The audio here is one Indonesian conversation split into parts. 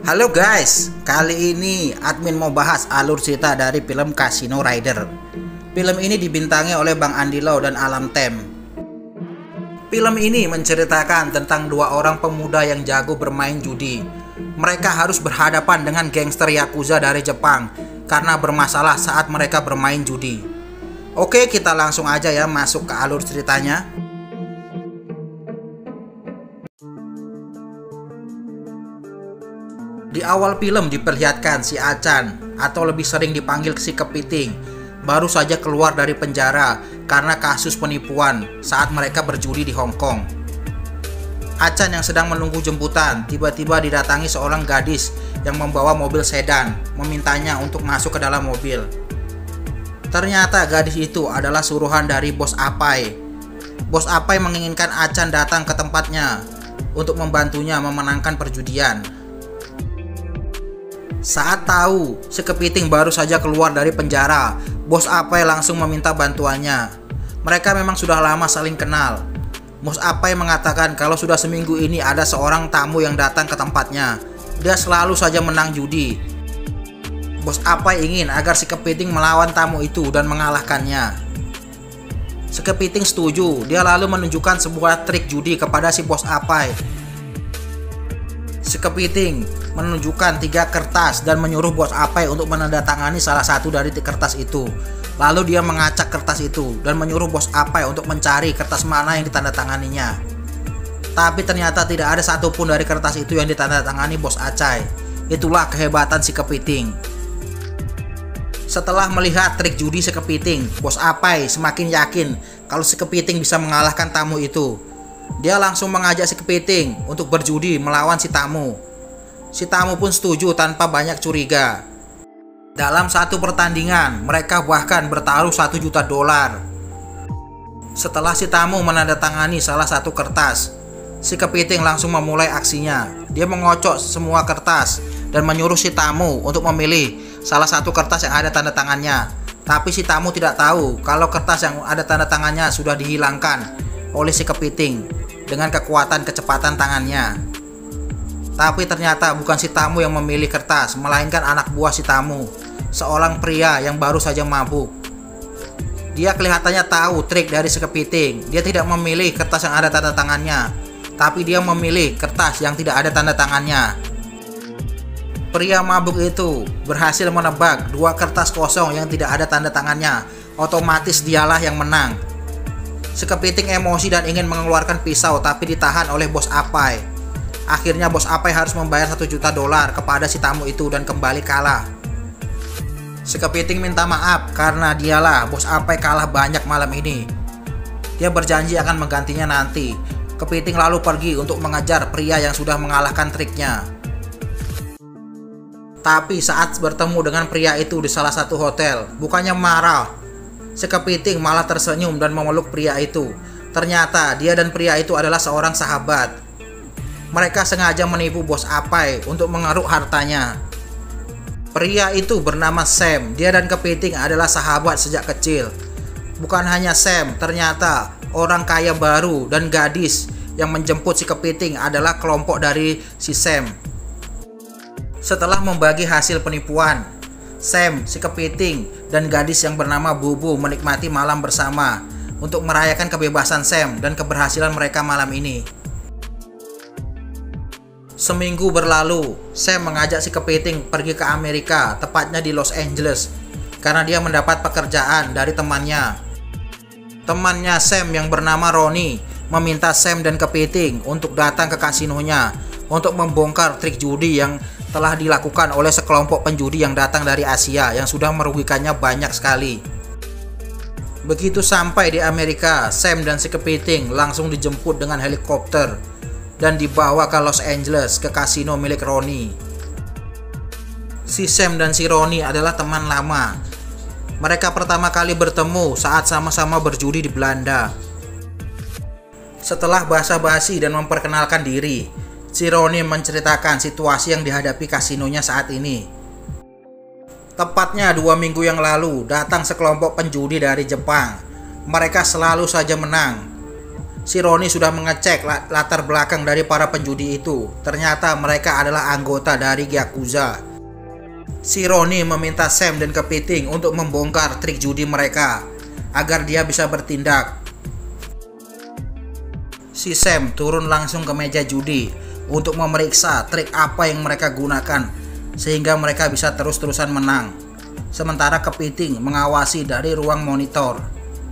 Halo guys, kali ini admin mau bahas alur cerita dari film Casino Rider. Film ini dibintangi oleh Bang Andi Lau dan Alam Tem. Film ini menceritakan tentang dua orang pemuda yang jago bermain judi. Mereka harus berhadapan dengan gangster Yakuza dari Jepang karena bermasalah saat mereka bermain judi. Oke, kita langsung aja ya masuk ke alur ceritanya. Di awal film diperlihatkan si Achan, atau lebih sering dipanggil si Kepiting, baru saja keluar dari penjara karena kasus penipuan saat mereka berjudi di Hong Kong. Achan yang sedang menunggu jemputan tiba-tiba didatangi seorang gadis yang membawa mobil sedan, memintanya untuk masuk ke dalam mobil. Ternyata gadis itu adalah suruhan dari Bos Apai. Bos Apai menginginkan Achan datang ke tempatnya untuk membantunya memenangkan perjudian. Saat tahu si Kepiting baru saja keluar dari penjara, Bos Apai langsung meminta bantuannya. Mereka memang sudah lama saling kenal. Bos Apai mengatakan kalau sudah seminggu ini ada seorang tamu yang datang ke tempatnya. Dia selalu saja menang judi. Bos Apai ingin agar si Kepiting melawan tamu itu dan mengalahkannya. Si Kepiting setuju. Dia lalu menunjukkan sebuah trik judi kepada si Bos Apai. Si Kepiting menunjukkan 3 kertas dan menyuruh Bos Apai untuk menandatangani salah satu dari kertas itu. Lalu dia mengacak kertas itu dan menyuruh Bos Apai untuk mencari kertas mana yang ditandatanganinya. Tapi ternyata tidak ada satupun dari kertas itu yang ditandatangani Bos Acai. Itulah kehebatan si Kepiting. Setelah melihat trik judi si Kepiting, Bos Apai semakin yakin kalau si Kepiting bisa mengalahkan tamu itu. Dia langsung mengajak si Kepiting untuk berjudi melawan si tamu. Si tamu pun setuju tanpa banyak curiga. Dalam satu pertandingan, mereka bahkan bertaruh $1 juta. Setelah si tamu menandatangani salah satu kertas, si Kepiting langsung memulai aksinya. Dia mengocok semua kertas dan menyuruh si tamu untuk memilih salah satu kertas yang ada tanda tangannya. Tapi si tamu tidak tahu kalau kertas yang ada tanda tangannya sudah dihilangkan oleh si Kepiting dengan kekuatan kecepatan tangannya. Tapi ternyata bukan si tamu yang memilih kertas, melainkan anak buah si tamu, seorang pria yang baru saja mabuk. Dia kelihatannya tahu trik dari si Kepiting. Dia tidak memilih kertas yang ada tanda tangannya, tapi dia memilih kertas yang tidak ada tanda tangannya. Pria mabuk itu berhasil menebak 2 kertas kosong yang tidak ada tanda tangannya. Otomatis dialah yang menang. Si Kepiting emosi dan ingin mengeluarkan pisau, tapi ditahan oleh Bos Apai. Akhirnya Bos Apai harus membayar $1 juta kepada si tamu itu dan kembali kalah. Si Kepiting minta maaf karena dialah Bos Apai kalah banyak malam ini. Dia berjanji akan menggantinya nanti. Kepiting lalu pergi untuk mengejar pria yang sudah mengalahkan triknya. Tapi saat bertemu dengan pria itu di salah satu hotel, bukannya marah, si Kepiting malah tersenyum dan memeluk pria itu. Ternyata dia dan pria itu adalah seorang sahabat. Mereka sengaja menipu Bos Apai untuk mengeruk hartanya. Pria itu bernama Sam. Dia dan Kepiting adalah sahabat sejak kecil. Bukan hanya Sam, ternyata orang kaya baru dan gadis yang menjemput si Kepiting adalah kelompok dari si Sam. Setelah membagi hasil penipuan, Sam, si Kepiting, dan gadis yang bernama Bubu menikmati malam bersama untuk merayakan kebebasan Sam dan keberhasilan mereka malam ini. Seminggu berlalu, Sam mengajak si Kepiting pergi ke Amerika, tepatnya di Los Angeles, karena dia mendapat pekerjaan dari temannya. Temannya Sam yang bernama Ronnie meminta Sam dan Kepiting untuk datang ke kasinonya untuk membongkar trik judi yang telah dilakukan oleh sekelompok penjudi yang datang dari Asia yang sudah merugikannya banyak sekali. Begitu sampai di Amerika, Sam dan si Kepiting langsung dijemput dengan helikopter dan dibawa ke Los Angeles ke kasino milik Ronnie. Si Sam dan si Ronnie adalah teman lama. Mereka pertama kali bertemu saat sama-sama berjudi di Belanda. Setelah basa-basi dan memperkenalkan diri, si Ronnie menceritakan situasi yang dihadapi kasinonya saat ini. Tepatnya 2 minggu yang lalu datang sekelompok penjudi dari Jepang. Mereka selalu saja menang. Si Ronnie sudah mengecek latar belakang dari para penjudi itu. Ternyata mereka adalah anggota dari Yakuza. Si Ronnie meminta Sam dan Kepiting untuk membongkar trik judi mereka agar dia bisa bertindak. Si Sam turun langsung ke meja judi untuk memeriksa trik apa yang mereka gunakan sehingga mereka bisa terus-terusan menang. Sementara Kepiting mengawasi dari ruang monitor.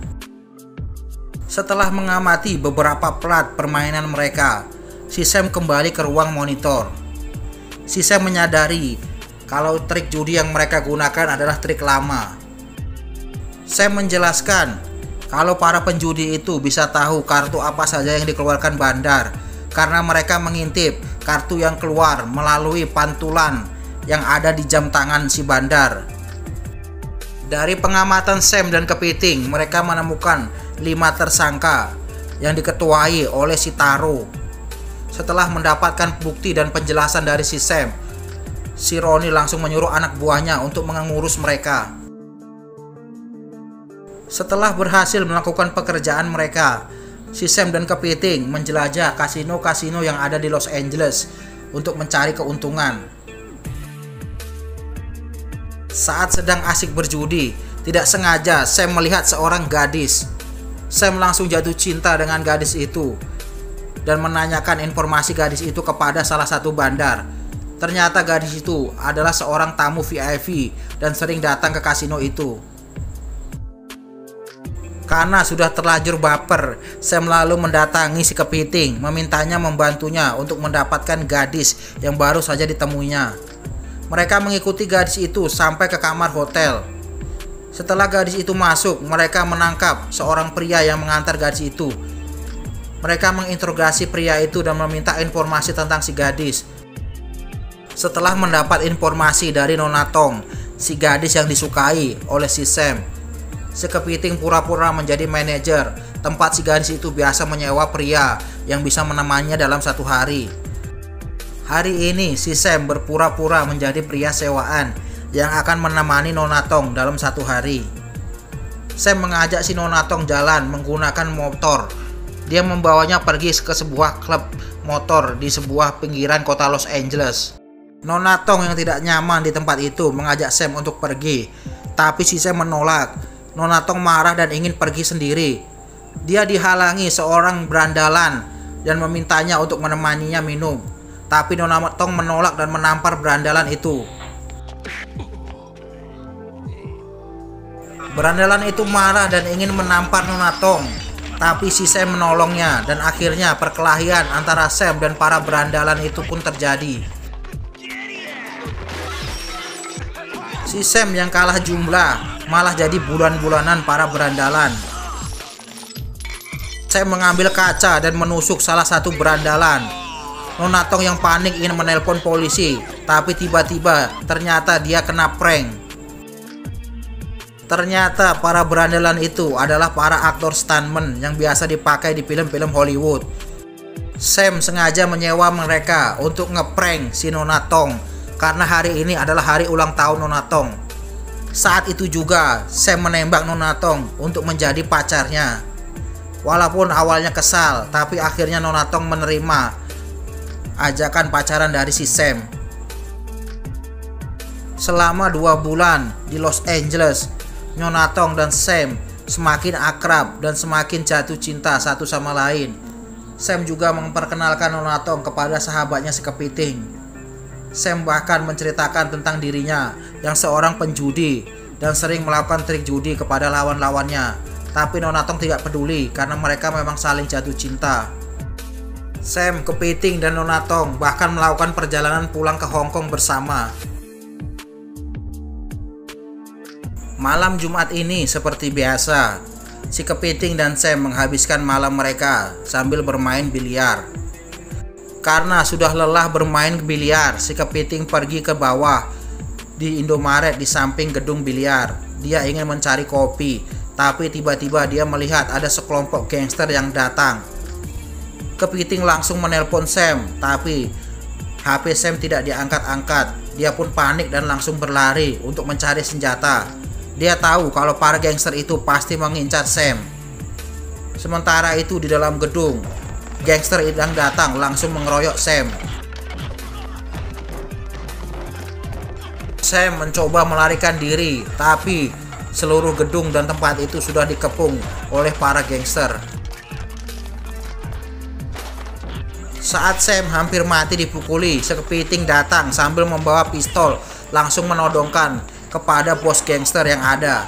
Setelah mengamati beberapa plat permainan mereka, si Sam kembali ke ruang monitor. Si Sam menyadari kalau trik judi yang mereka gunakan adalah trik lama. Sam menjelaskan kalau para penjudi itu bisa tahu kartu apa saja yang dikeluarkan bandar karena mereka mengintip kartu yang keluar melalui pantulan yang ada di jam tangan si bandar. Dari pengamatan Sam dan Kepiting, mereka menemukan 5 tersangka yang diketuai oleh si Taro. Setelah mendapatkan bukti dan penjelasan dari si Sam, si Ronnie langsung menyuruh anak buahnya untuk mengurus mereka. Setelah berhasil melakukan pekerjaan mereka, si Sam dan Kepiting menjelajah kasino-kasino yang ada di Los Angeles untuk mencari keuntungan. Saat sedang asik berjudi, tidak sengaja Sam melihat seorang gadis. Sam langsung jatuh cinta dengan gadis itu dan menanyakan informasi gadis itu kepada salah satu bandar. Ternyata gadis itu adalah seorang tamu VIP dan sering datang ke kasino itu. Karena sudah terlanjur baper, Sam lalu mendatangi si Kepiting, memintanya membantunya untuk mendapatkan gadis yang baru saja ditemuinya. Mereka mengikuti gadis itu sampai ke kamar hotel. Setelah gadis itu masuk, mereka menangkap seorang pria yang mengantar gadis itu. Mereka menginterogasi pria itu dan meminta informasi tentang si gadis. Setelah mendapat informasi dari Nona Tong, si gadis yang disukai oleh si Sam, si Kepiting pura-pura menjadi manajer tempat si gadis itu biasa menyewa pria yang bisa menemaninya dalam satu hari. Hari ini si Sam berpura-pura menjadi pria sewaan yang akan menemani Nona Tong dalam satu hari. Sam mengajak si Nona Tong jalan menggunakan motor. Dia membawanya pergi ke sebuah klub motor di sebuah pinggiran kota Los Angeles. Nona Tong yang tidak nyaman di tempat itu mengajak Sam untuk pergi, tapi si Sam menolak. Nona Tong marah dan ingin pergi sendiri. Dia dihalangi seorang berandalan dan memintanya untuk menemaninya minum. Tapi Nona Tong menolak dan menampar berandalan itu. Berandalan itu marah dan ingin menampar Nona Tong, tapi si Sam menolongnya dan akhirnya perkelahian antara Sam dan para berandalan itu pun terjadi. Si Sam yang kalah jumlah malah jadi bulan-bulanan para berandalan. Sam mengambil kaca dan menusuk salah satu berandalan. Nona Tong yang panik ingin menelpon polisi, tapi tiba-tiba ternyata dia kena prank. Ternyata para berandalan itu adalah para aktor stuntman yang biasa dipakai di film-film Hollywood. Sam sengaja menyewa mereka untuk ngeprank si Nona Tong karena hari ini adalah hari ulang tahun Nona Tong. Saat itu juga Sam menembak Nona Tong untuk menjadi pacarnya. Walaupun awalnya kesal, tapi akhirnya Nona Tong menerima ajakan pacaran dari si Sam. Selama 2 bulan di Los Angeles, Nona Tong dan Sam semakin akrab dan semakin jatuh cinta satu sama lain. Sam juga memperkenalkan Nona Tong kepada sahabatnya si Kepiting. Sam bahkan menceritakan tentang dirinya yang seorang penjudi dan sering melakukan trik judi kepada lawan-lawannya. Tapi Nona Tong tidak peduli karena mereka memang saling jatuh cinta. Sam, Kepiting, dan Nona Tong bahkan melakukan perjalanan pulang ke Hong Kong bersama. Malam Jumat ini seperti biasa, si Kepiting dan Sam menghabiskan malam mereka sambil bermain biliar. Karena sudah lelah bermain biliar, si Kepiting pergi ke bawah di Indomaret di samping gedung biliar. Dia ingin mencari kopi, tapi tiba-tiba dia melihat ada sekelompok gangster yang datang. Kepiting langsung menelpon Sam, tapi HP Sam tidak diangkat-angkat. Dia pun panik dan langsung berlari untuk mencari senjata. Dia tahu kalau para gangster itu pasti mengincar Sam. Sementara itu di dalam gedung, gangster yang datang langsung mengeroyok Sam. Sam mencoba melarikan diri, tapi seluruh gedung dan tempat itu sudah dikepung oleh para gangster. Saat Sam hampir mati dipukuli, sekepiting datang sambil membawa pistol, langsung menodongkan kepada bos gangster yang ada.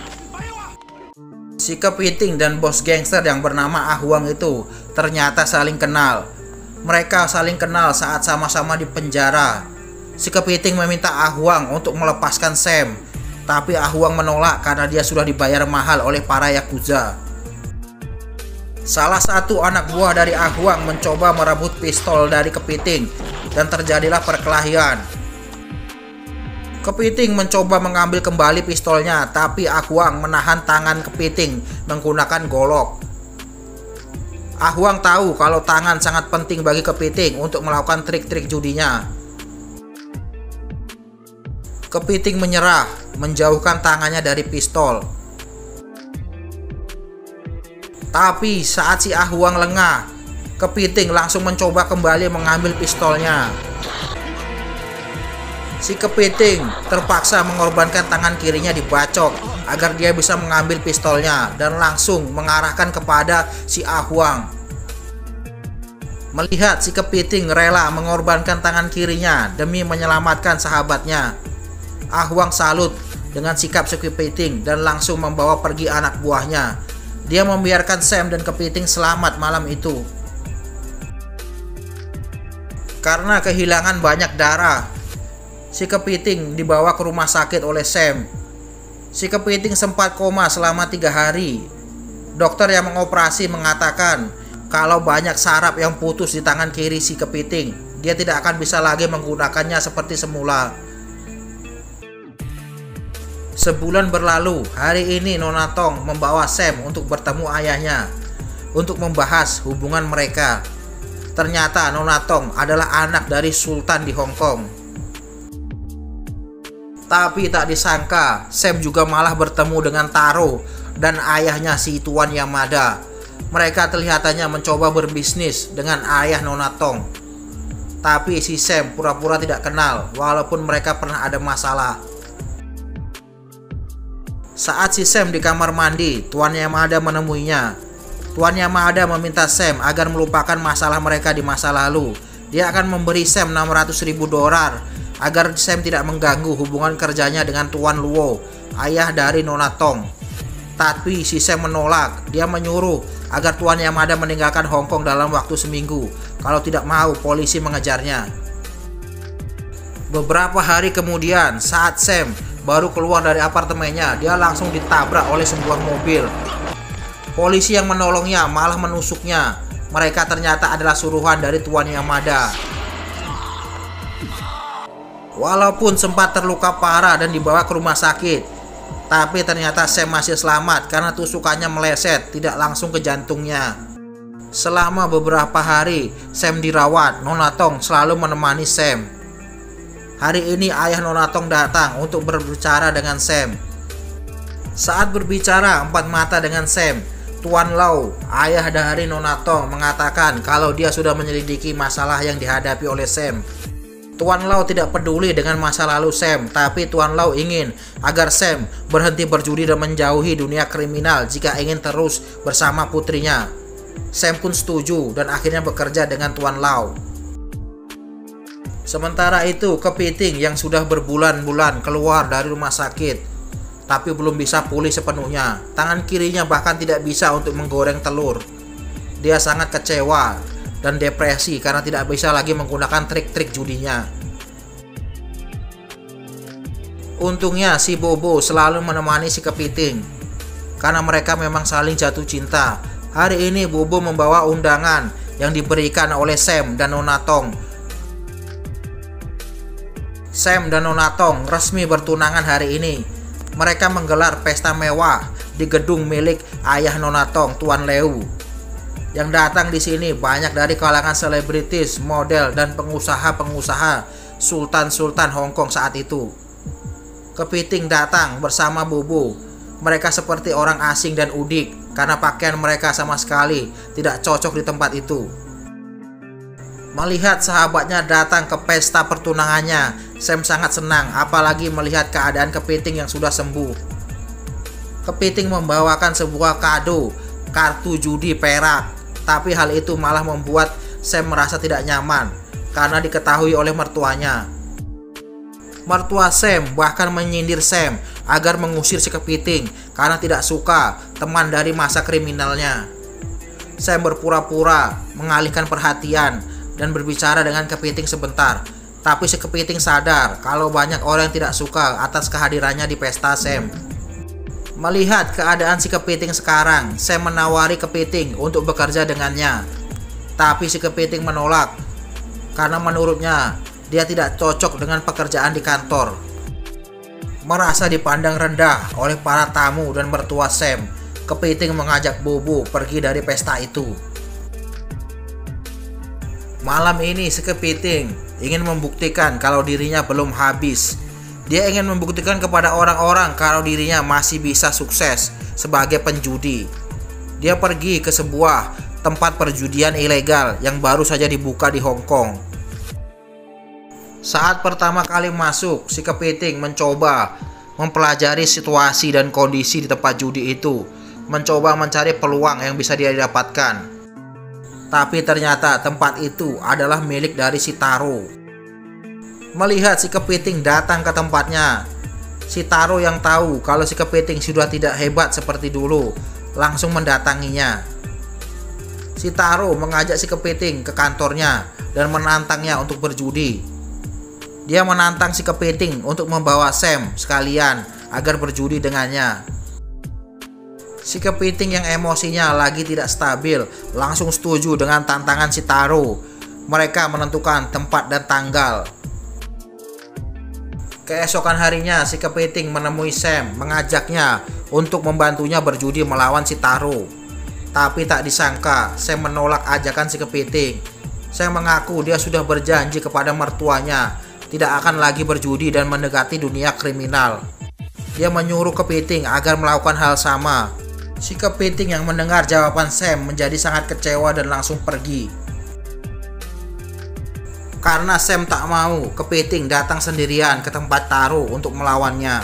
Si kepiting dan bos gangster yang bernama Ah Huang itu ternyata saling kenal. Mereka saling kenal saat sama-sama di penjara. Si kepiting meminta Ah Huang untuk melepaskan Sam, tapi Ah Huang menolak karena dia sudah dibayar mahal oleh para yakuza. Salah satu anak buah dari Ah Huang mencoba merebut pistol dari kepiting dan terjadilah perkelahian. Kepiting mencoba mengambil kembali pistolnya, tapi Ah Huang menahan tangan kepiting menggunakan golok. Ah Huang tahu kalau tangan sangat penting bagi kepiting untuk melakukan trik-trik judinya. Kepiting menyerah, menjauhkan tangannya dari pistol. Tapi saat si Ah Huang lengah, kepiting langsung mencoba kembali mengambil pistolnya. Si kepiting terpaksa mengorbankan tangan kirinya dibacok agar dia bisa mengambil pistolnya dan langsung mengarahkan kepada si Ah Huang. Melihat si kepiting rela mengorbankan tangan kirinya demi menyelamatkan sahabatnya, Ah Huang salut dengan sikap si kepiting dan langsung membawa pergi anak buahnya. Dia membiarkan Sam dan kepiting selamat malam itu. Karena kehilangan banyak darah, si kepiting dibawa ke rumah sakit oleh Sam. Si kepiting sempat koma selama 3 hari. Dokter yang mengoperasi mengatakan kalau banyak saraf yang putus di tangan kiri si kepiting, dia tidak akan bisa lagi menggunakannya seperti semula. Sebulan berlalu, hari ini Nona Tong membawa Sam untuk bertemu ayahnya untuk membahas hubungan mereka. Ternyata Nona Tong adalah anak dari Sultan di Hong Kong. Tapi tak disangka, Sam juga malah bertemu dengan Taro dan ayahnya si Tuan Yamada. Mereka kelihatannya mencoba berbisnis dengan ayah Nona Tong. Tapi si Sam pura-pura tidak kenal walaupun mereka pernah ada masalah. Saat si Sam di kamar mandi, Tuan Yamada menemuinya. Tuan Yamada meminta Sam agar melupakan masalah mereka di masa lalu. Dia akan memberi Sam $600.000 agar Sam tidak mengganggu hubungan kerjanya dengan Tuan Luo, ayah dari Nona Tong. Tapi si Sam menolak. Dia menyuruh agar Tuan Yamada meninggalkan Hong Kong dalam waktu seminggu. Kalau tidak mau, polisi mengejarnya. Beberapa hari kemudian, saat Sam baru keluar dari apartemennya, dia langsung ditabrak oleh sebuah mobil. Polisi yang menolongnya malah menusuknya. Mereka ternyata adalah suruhan dari Tuan Yamada. Walaupun sempat terluka parah dan dibawa ke rumah sakit, tapi ternyata Sam masih selamat karena tusukannya meleset, tidak langsung ke jantungnya. Selama beberapa hari Sam dirawat, Nona Tong selalu menemani Sam. Hari ini ayah Nona Tong datang untuk berbicara dengan Sam. Saat berbicara empat mata dengan Sam, Tuan Lau, ayah dari Nona Tong, mengatakan kalau dia sudah menyelidiki masalah yang dihadapi oleh Sam. Tuan Lau tidak peduli dengan masa lalu Sam, tapi Tuan Lau ingin agar Sam berhenti berjudi dan menjauhi dunia kriminal jika ingin terus bersama putrinya. Sam pun setuju dan akhirnya bekerja dengan Tuan Lau. Sementara itu, kepiting yang sudah berbulan-bulan keluar dari rumah sakit, tapi belum bisa pulih sepenuhnya. Tangan kirinya bahkan tidak bisa untuk menggoreng telur. Dia sangat kecewa dan depresi karena tidak bisa lagi menggunakan trik-trik judinya. Untungnya si Bobo selalu menemani si kepiting, karena mereka memang saling jatuh cinta. Hari ini Bobo membawa undangan yang diberikan oleh Sam dan Nona Tong. Sam dan Nona Tong resmi bertunangan hari ini. Mereka menggelar pesta mewah di gedung milik ayah Nona Tong, Tuan Leu. Yang datang di sini banyak dari kalangan selebritis, model, dan pengusaha-pengusaha sultan-sultan Hong Kong saat itu. Kepiting datang bersama Bobo. Mereka seperti orang asing dan udik karena pakaian mereka sama sekali tidak cocok di tempat itu. Melihat sahabatnya datang ke pesta pertunangannya, Sam sangat senang, apalagi melihat keadaan Kepiting yang sudah sembuh. Kepiting membawakan sebuah kado, kartu judi perak, tapi hal itu malah membuat Sam merasa tidak nyaman karena diketahui oleh mertuanya. Mertua Sam bahkan menyindir Sam agar mengusir si Kepiting karena tidak suka teman dari masa kriminalnya. Sam berpura-pura mengalihkan perhatian dan berbicara dengan Kepiting sebentar, tapi si Kepiting sadar kalau banyak orang yang tidak suka atas kehadirannya di pesta Sam. Melihat keadaan si Kepiting sekarang, Sam menawari Kepiting untuk bekerja dengannya, tapi si Kepiting menolak karena menurutnya dia tidak cocok dengan pekerjaan di kantor. Merasa dipandang rendah oleh para tamu dan mertua Sam, Kepiting mengajak Bobo pergi dari pesta itu. Malam ini si Kepiting ingin membuktikan kalau dirinya belum habis. Dia ingin membuktikan kepada orang-orang kalau dirinya masih bisa sukses sebagai penjudi. Dia pergi ke sebuah tempat perjudian ilegal yang baru saja dibuka di Hong Kong. Saat pertama kali masuk, si Kepiting mencoba mempelajari situasi dan kondisi di tempat judi itu, mencoba mencari peluang yang bisa dia dapatkan. Tapi ternyata tempat itu adalah milik dari si Taro. Melihat si Kepiting datang ke tempatnya, si Taro yang tahu kalau si Kepiting sudah tidak hebat seperti dulu, langsung mendatanginya. Si Taro mengajak si Kepiting ke kantornya dan menantangnya untuk berjudi. Dia menantang si Kepiting untuk membawa Sam sekalian agar berjudi dengannya. Si Kepiting yang emosinya lagi tidak stabil langsung setuju dengan tantangan si Taro. Mereka menentukan tempat dan tanggal. Keesokan harinya si Kepiting menemui Sam, mengajaknya untuk membantunya berjudi melawan si Taro. Tapi tak disangka Sam menolak ajakan si Kepiting. Sam mengaku dia sudah berjanji kepada mertuanya tidak akan lagi berjudi dan mendekati dunia kriminal. Dia menyuruh Kepiting agar melakukan hal sama. Si Kepiting yang mendengar jawaban Sam menjadi sangat kecewa dan langsung pergi. Karena Sam tak mau, Kepiting datang sendirian ke tempat Taro untuk melawannya.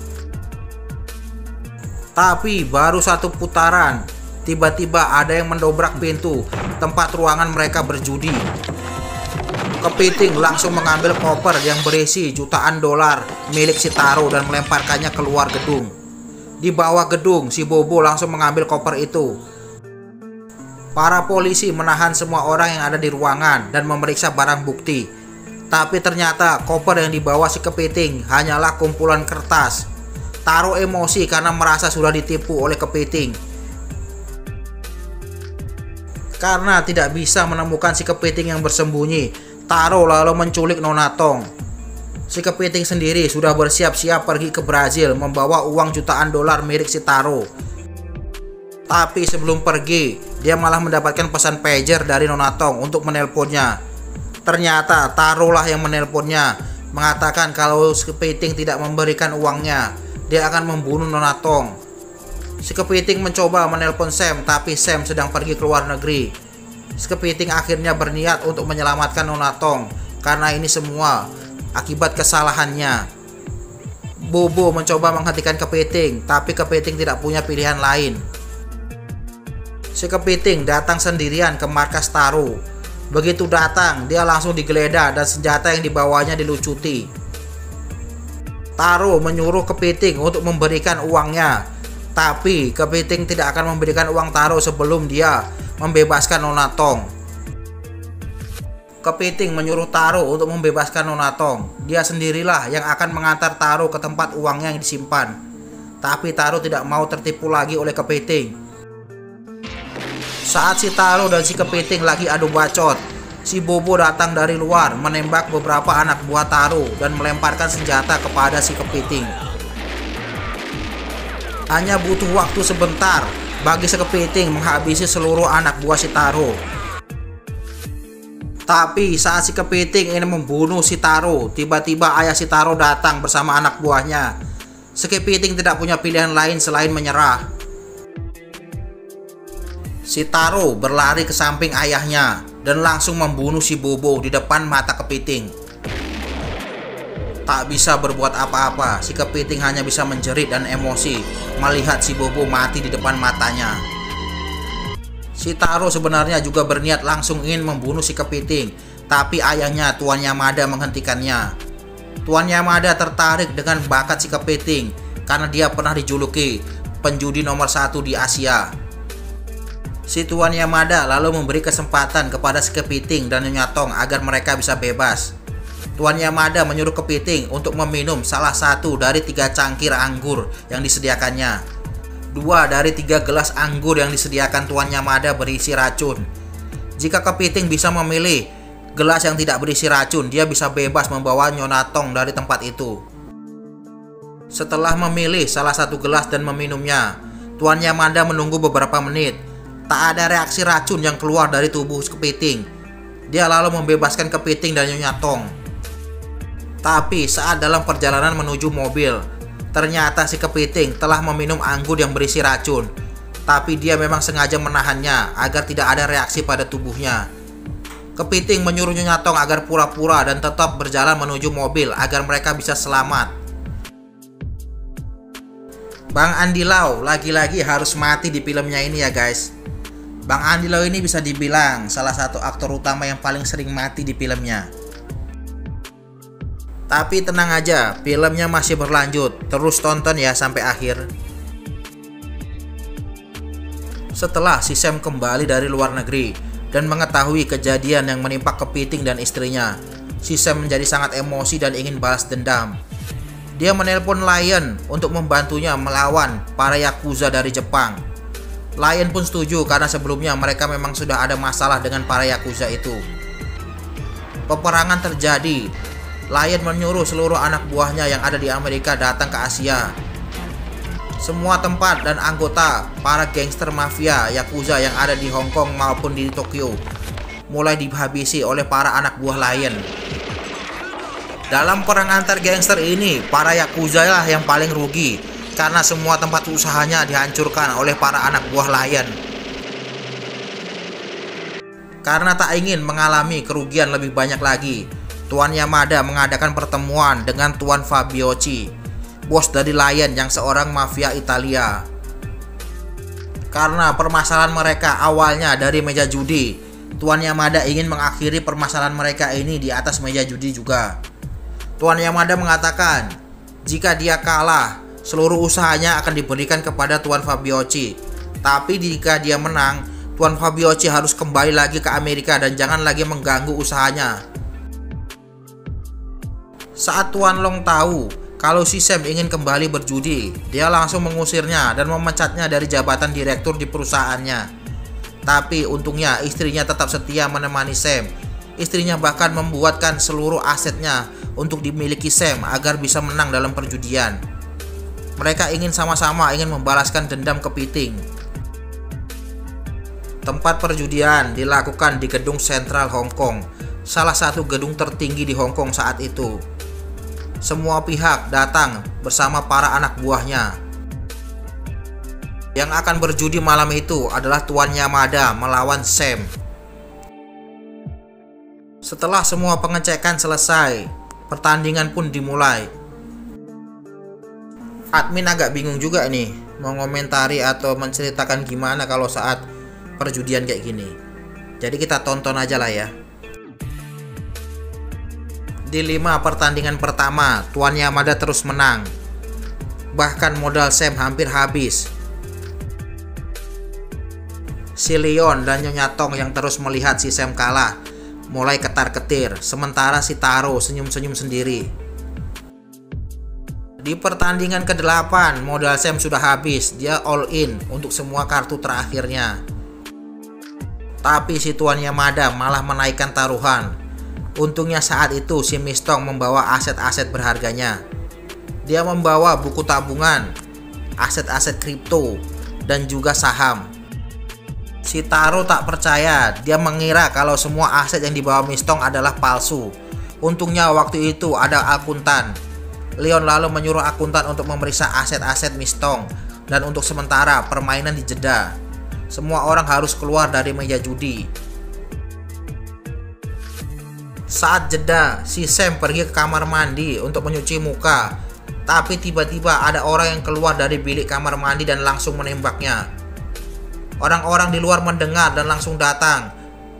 Tapi baru satu putaran, tiba-tiba ada yang mendobrak pintu tempat ruangan mereka berjudi. Kepiting langsung mengambil koper yang berisi jutaan dolar milik si Taro dan melemparkannya keluar gedung. Di bawah gedung, si Bobo langsung mengambil koper itu. Para polisi menahan semua orang yang ada di ruangan dan memeriksa barang bukti. Tapi ternyata koper yang dibawa si Kepiting hanyalah kumpulan kertas. Taro emosi karena merasa sudah ditipu oleh Kepiting. Karena tidak bisa menemukan si Kepiting yang bersembunyi, Taro lalu menculik Nona Tong. Si Kepiting sendiri sudah bersiap-siap pergi ke Brazil membawa uang jutaan dolar milik si Taro. Tapi sebelum pergi, dia malah mendapatkan pesan pager dari Nona Tong untuk menelponnya. Ternyata Taro lah yang menelponnya, mengatakan kalau si Kepiting tidak memberikan uangnya, dia akan membunuh Nona Tong. Si Kepiting mencoba menelpon Sam, tapi Sam sedang pergi ke luar negeri. Si Kepiting akhirnya berniat untuk menyelamatkan Nona Tong karena ini semua akibat kesalahannya. Bobo mencoba menghentikan Kepiting, tapi Kepiting tidak punya pilihan lain. Si Kepiting datang sendirian ke markas Taro. Begitu datang, dia langsung digeledah dan senjata yang dibawanya dilucuti. Taro menyuruh Kepiting untuk memberikan uangnya, tapi Kepiting tidak akan memberikan uang Taro sebelum dia membebaskan Nona Tong. Kepiting menyuruh Taro untuk membebaskan Nona Tong. Dia sendirilah yang akan mengantar Taro ke tempat uangnya yang disimpan. Tapi Taro tidak mau tertipu lagi oleh Kepiting. Saat si Taro dan si Kepiting lagi adu bacot, si Bobo datang dari luar menembak beberapa anak buah Taro dan melemparkan senjata kepada si Kepiting. Hanya butuh waktu sebentar bagi si Kepiting menghabisi seluruh anak buah si Taro. Tapi saat si Kepiting ingin membunuh si Taro, tiba-tiba ayah si Taro datang bersama anak buahnya. Si Kepiting tidak punya pilihan lain selain menyerah. Si Taro berlari ke samping ayahnya dan langsung membunuh si Bobo di depan mata kepiting. Tak bisa berbuat apa-apa, si kepiting hanya bisa menjerit dan emosi melihat si Bobo mati di depan matanya. Si Taro sebenarnya juga berniat langsung ingin membunuh si kepiting, tapi ayahnya Tuan Yamada menghentikannya. Tuan Yamada tertarik dengan bakat si kepiting karena dia pernah dijuluki penjudi nomor 1 di Asia. Si Tuan Yamada lalu memberi kesempatan kepada si kepiting dan Nyonya Tong agar mereka bisa bebas. Tuan Yamada menyuruh kepiting untuk meminum salah satu dari 3 cangkir anggur yang disediakannya. 2 dari 3 gelas anggur yang disediakan Tuan Yamada berisi racun. Jika kepiting bisa memilih gelas yang tidak berisi racun, dia bisa bebas membawa Nyonya Tong dari tempat itu. Setelah memilih salah satu gelas dan meminumnya, Tuan Yamada menunggu beberapa menit. Tak ada reaksi racun yang keluar dari tubuh kepiting. Dia lalu membebaskan kepiting dan Nyonya Tong. Tapi saat dalam perjalanan menuju mobil, ternyata si kepiting telah meminum anggur yang berisi racun. Tapi dia memang sengaja menahannya agar tidak ada reaksi pada tubuhnya. Kepiting menyuruh Nyonya Tong agar pura-pura dan tetap berjalan menuju mobil agar mereka bisa selamat. Bang Andy Lau lagi-lagi harus mati di filmnya ini ya guys. Bang Andy Lau ini bisa dibilang salah satu aktor utama yang paling sering mati di filmnya. Tapi tenang aja, filmnya masih berlanjut. Terus tonton ya sampai akhir. Setelah si Sam kembali dari luar negeri dan mengetahui kejadian yang menimpa kepiting dan istrinya, si Sam menjadi sangat emosi dan ingin balas dendam. Dia menelpon Lion untuk membantunya melawan para Yakuza dari Jepang. Lion pun setuju karena sebelumnya mereka memang sudah ada masalah dengan para Yakuza itu. Peperangan terjadi. Lion menyuruh seluruh anak buahnya yang ada di Amerika datang ke Asia. Semua tempat dan anggota para gangster mafia Yakuza yang ada di Hong Kong maupun di Tokyo mulai dihabisi oleh para anak buah Lion. Dalam perang antar gangster ini, para Yakuza lah yang paling rugi karena semua tempat usahanya dihancurkan oleh para anak buah Lion. Karena tak ingin mengalami kerugian lebih banyak lagi, Tuan Yamada mengadakan pertemuan dengan Tuan Fabiocchi, bos dari Lion yang seorang mafia Italia. Karena permasalahan mereka awalnya dari meja judi, Tuan Yamada ingin mengakhiri permasalahan mereka ini di atas meja judi juga. Tuan Yamada mengatakan, jika dia kalah, seluruh usahanya akan diberikan kepada Tuan Fabiocchi. Tapi jika dia menang, Tuan Fabiocchi harus kembali lagi ke Amerika dan jangan lagi mengganggu usahanya. Saat Tuan Long tahu kalau si Sam ingin kembali berjudi, dia langsung mengusirnya dan memecatnya dari jabatan direktur di perusahaannya. Tapi untungnya istrinya tetap setia menemani Sam. Istrinya bahkan membuatkan seluruh asetnya untuk dimiliki Sam agar bisa menang dalam perjudian. Mereka sama-sama ingin membalaskan dendam kepiting. Tempat perjudian dilakukan di gedung sentral Hong Kong, salah satu gedung tertinggi di Hong Kong saat itu. Semua pihak datang bersama para anak buahnya. Yang akan berjudi malam itu adalah Tuan Yamada melawan Sam. Setelah semua pengecekan selesai, pertandingan pun dimulai. Admin agak bingung juga nih mau ngomentari atau menceritakan gimana kalau saat perjudian kayak gini. Jadi kita tonton aja lah ya. Di 5 pertandingan pertama, Tuan Yamada terus menang. Bahkan modal Sam hampir habis. Si Leon dan Nyonya Tong yang terus melihat si Sam kalah mulai ketar-ketir, sementara si Taro senyum-senyum sendiri. Di pertandingan ke-8, modal Sam sudah habis. Dia all in untuk semua kartu terakhirnya. Tapi si Tuan Yamada malah menaikkan taruhan. Untungnya saat itu si Mistong membawa aset-aset berharganya. Dia membawa buku tabungan, aset-aset kripto, dan juga saham. Si Taro tak percaya. Dia mengira kalau semua aset yang dibawa Mistong adalah palsu. Untungnya waktu itu ada akuntan. Leon lalu menyuruh akuntan untuk memeriksa aset-aset Mistong dan untuk sementara permainan dijeda. Semua orang harus keluar dari meja judi. Saat jeda, si Sam pergi ke kamar mandi untuk mencuci muka. Tapi tiba-tiba ada orang yang keluar dari bilik kamar mandi dan langsung menembaknya. Orang-orang di luar mendengar dan langsung datang.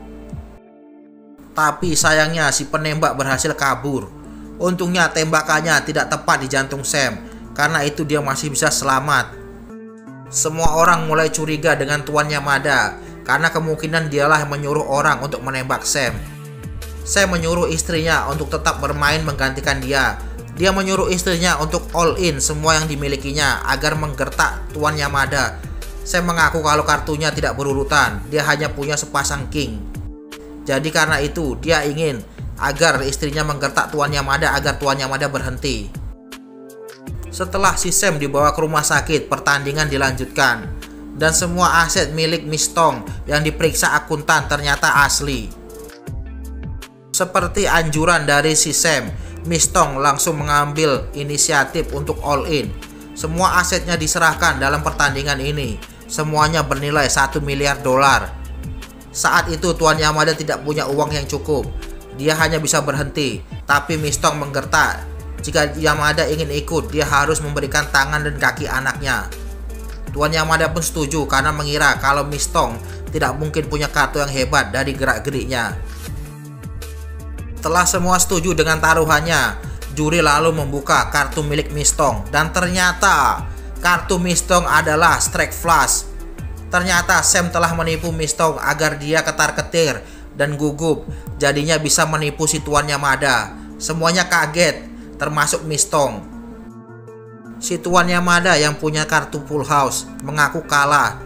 Tapi sayangnya si penembak berhasil kabur. Untungnya tembakannya tidak tepat di jantung Sam. Karena itu dia masih bisa selamat. Semua orang mulai curiga dengan Tuan Yamada, karena kemungkinan dialah yang menyuruh orang untuk menembak Sam. Sam menyuruh istrinya untuk tetap bermain menggantikan dia. Dia menyuruh istrinya untuk all in semua yang dimilikinya agar menggertak Tuan Yamada. Sam mengaku kalau kartunya tidak berurutan, dia hanya punya sepasang king. Jadi karena itu dia ingin agar istrinya menggertak Tuan Yamada agar Tuan Yamada berhenti. Setelah si Sam dibawa ke rumah sakit, pertandingan dilanjutkan. Dan semua aset milik Miss Tong yang diperiksa akuntan ternyata asli. Seperti anjuran dari si Sam, Miss Tong langsung mengambil inisiatif untuk all in. Semua asetnya diserahkan dalam pertandingan ini. Semuanya bernilai 1 miliar dolar. Saat itu Tuan Yamada tidak punya uang yang cukup. Dia hanya bisa berhenti. Tapi Miss Tong menggertak. Jika Yamada ingin ikut, dia harus memberikan tangan dan kaki anaknya. Tuan Yamada pun setuju karena mengira kalau Miss Tong tidak mungkin punya kartu yang hebat dari gerak-geriknya. Setelah semua setuju dengan taruhannya, juri lalu membuka kartu milik Miss Tong. Dan ternyata kartu Miss Tong adalah Strike Flush. Ternyata Sam telah menipu Miss Tong agar dia ketar-ketir dan gugup. Jadinya bisa menipu si Tuan Yamada. Semuanya kaget, termasuk Miss Tong. Si Tuan Yamada yang punya kartu full house mengaku kalah.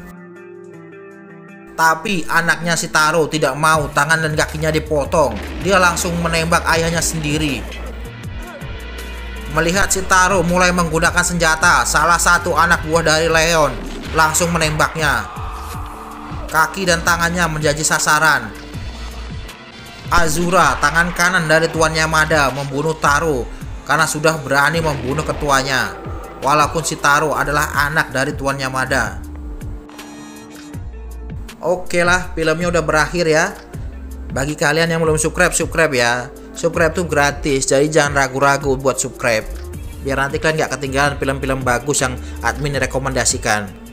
Tapi anaknya si Taro tidak mau tangan dan kakinya dipotong. Dia langsung menembak ayahnya sendiri. Melihat si Taro mulai menggunakan senjata, salah satu anak buah dari Leon langsung menembaknya. Kaki dan tangannya menjadi sasaran. Azura, tangan kanan dari Tuan Yamada, membunuh Taro karena sudah berani membunuh ketuanya. Walaupun si Taro adalah anak dari Tuan Yamada. Oke lah, filmnya udah berakhir ya. Bagi kalian yang belum subscribe, subscribe ya. Subscribe tuh gratis, jadi jangan ragu-ragu buat subscribe. Biar nanti kalian gak ketinggalan film-film bagus yang admin rekomendasikan.